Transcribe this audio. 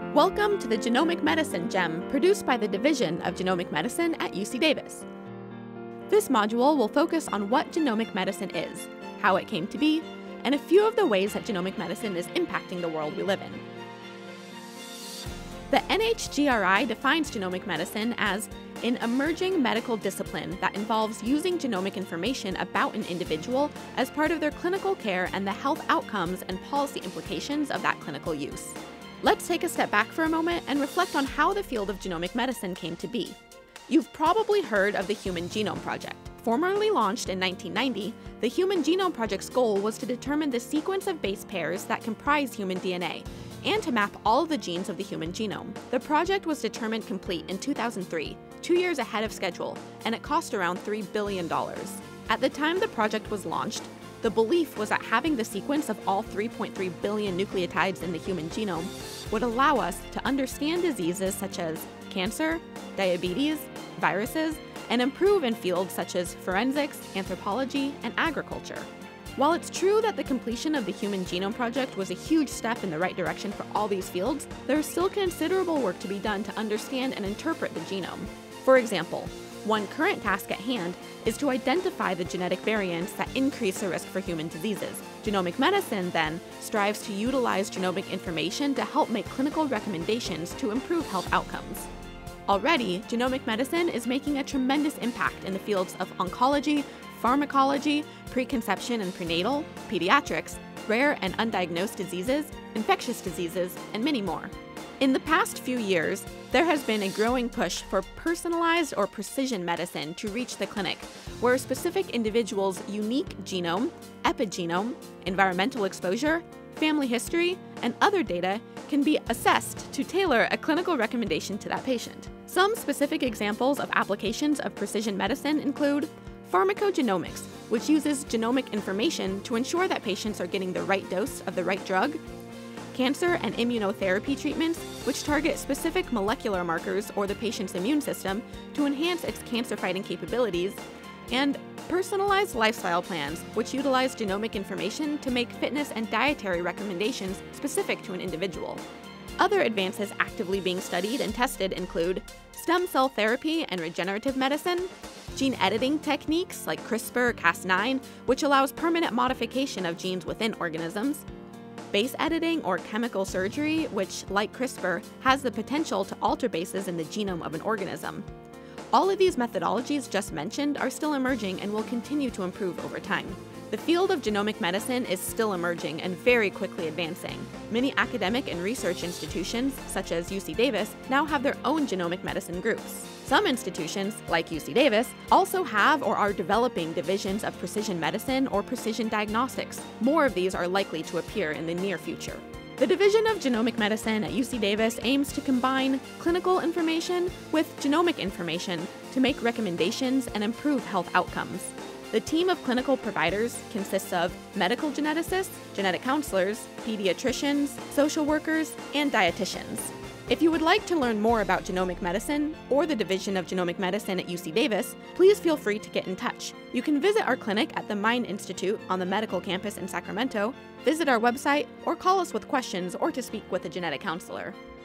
Welcome to the Genomic Medicine Gem produced by the Division of Genomic Medicine at UC Davis. This module will focus on what genomic medicine is, how it came to be, and a few of the ways that genomic medicine is impacting the world we live in. The NHGRI defines genomic medicine as an emerging medical discipline that involves using genomic information about an individual as part of their clinical care and the health outcomes and policy implications of that clinical use. Let's take a step back for a moment and reflect on how the field of genomic medicine came to be. You've probably heard of the Human Genome Project. Formerly launched in 1990, the Human Genome Project's goal was to determine the sequence of base pairs that comprise human DNA, and to map all of the genes of the human genome. The project was determined complete in 2003, 2 years ahead of schedule, and it cost around $3 billion. At the time the project was launched, the belief was that having the sequence of all 3.3 billion nucleotides in the human genome would allow us to understand diseases such as cancer, diabetes, viruses, and improve in fields such as forensics, anthropology, and agriculture. While it's true that the completion of the Human Genome Project was a huge step in the right direction for all these fields, there is still considerable work to be done to understand and interpret the genome. For example, one current task at hand is to identify the genetic variants that increase the risk for human diseases. Genomic medicine, then, strives to utilize genomic information to help make clinical recommendations to improve health outcomes. Already, genomic medicine is making a tremendous impact in the fields of oncology, pharmacology, preconception and prenatal, pediatrics, rare and undiagnosed diseases, infectious diseases, and many more. In the past few years, there has been a growing push for personalized or precision medicine to reach the clinic, where a specific individual's unique genome, epigenome, environmental exposure, family history, and other data can be assessed to tailor a clinical recommendation to that patient. Some specific examples of applications of precision medicine include pharmacogenomics, which uses genomic information to ensure that patients are getting the right dose of the right drug, cancer and immunotherapy treatments, which target specific molecular markers or the patient's immune system to enhance its cancer-fighting capabilities, and personalized lifestyle plans, which utilize genomic information to make fitness and dietary recommendations specific to an individual. Other advances actively being studied and tested include stem cell therapy and regenerative medicine, gene editing techniques like CRISPR-Cas9, which allows permanent modification of genes within organisms, base editing or chemical surgery, which, like CRISPR, has the potential to alter bases in the genome of an organism. All of these methodologies just mentioned are still emerging and will continue to improve over time. The field of genomic medicine is still emerging and very quickly advancing. Many academic and research institutions, such as UC Davis, now have their own genomic medicine groups. Some institutions, like UC Davis, also have or are developing divisions of precision medicine or precision diagnostics. More of these are likely to appear in the near future. The Division of Genomic Medicine at UC Davis aims to combine clinical information with genomic information to make recommendations and improve health outcomes. The team of clinical providers consists of medical geneticists, genetic counselors, pediatricians, social workers, and dietitians. If you would like to learn more about genomic medicine or the Division of Genomic Medicine at UC Davis, please feel free to get in touch. You can visit our clinic at the Mind Institute on the medical campus in Sacramento, visit our website, or call us with questions or to speak with a genetic counselor.